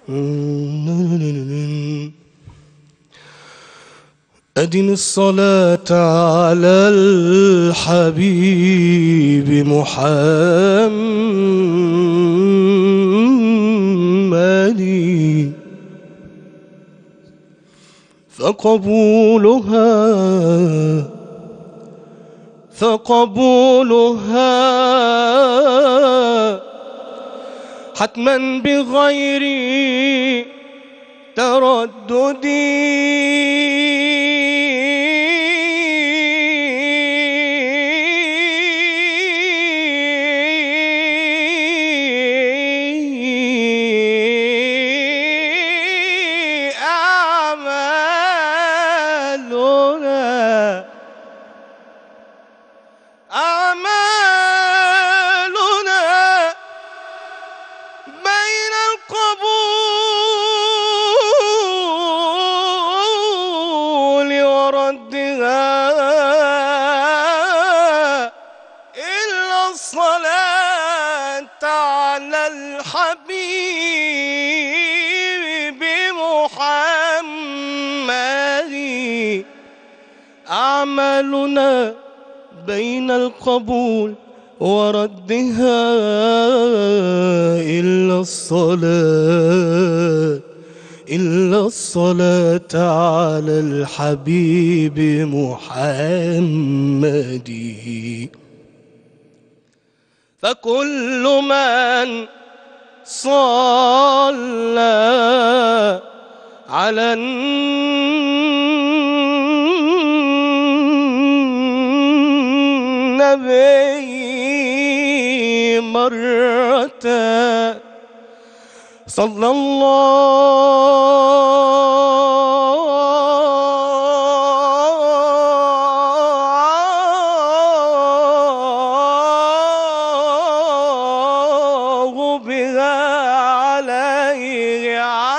أدم الصلاة على الحبيب محمد فقبولها حتما بغير تردد. أعمالنا بين القبول وردها إلا الصلاة على الحبيب محمد. أعمالنا بين القبول وردها إلا الصلاة على الحبيب محمد. فكل من صلى على النبي مرة صلى الله بها عليه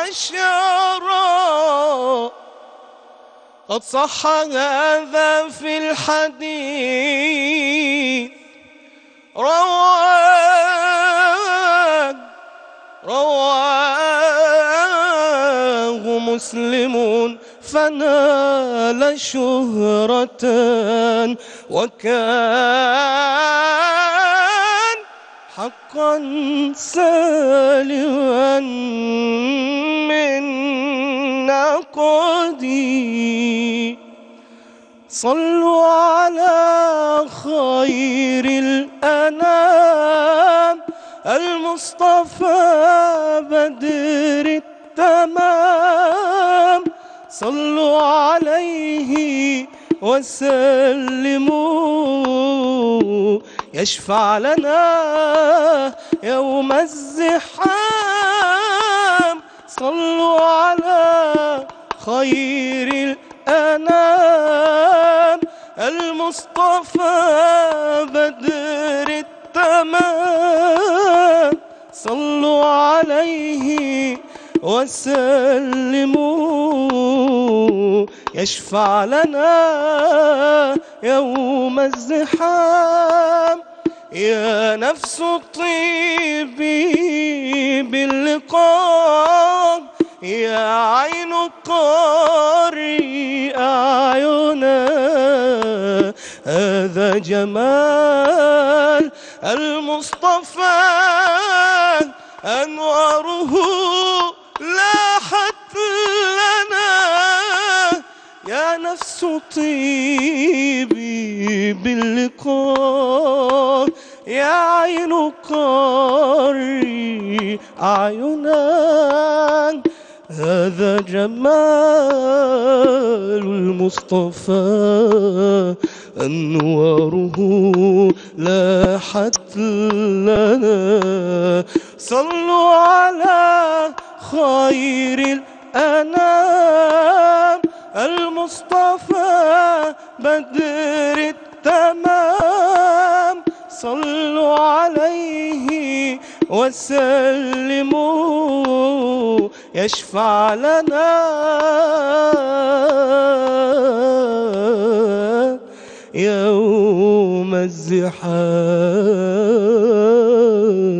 عشرا. قد صح هذا في الحديث رواه مسلم فنال شهرة وكان حقا سالما من نقدي. صلوا على خير الأنام المصطفى بدر التمام. صلوا عليه وسلموا يشفع لنا يوم الزحام. صلوا على خير الأنام المصطفى بدر التمام. صلوا عليه وسلموا يشفع لنا يوم الزحام. يا نفس طيبي باللقاء يا عين قاري أعينا. هذا جمال المصطفى أنواره لاحت لنا. يا نفس طيبي باللقاء يا عين قاري أعينا. هذا جمال المصطفى أنواره لاحت لنا. صلوا على خير الأنام المصطفى بدر التمام. صلوا عليه وسلموا يشفع لنا يوم الزحام.